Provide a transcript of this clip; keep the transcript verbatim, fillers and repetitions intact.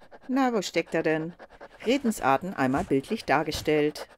Na, wo steckt er denn? Redensarten einmal bildlich dargestellt.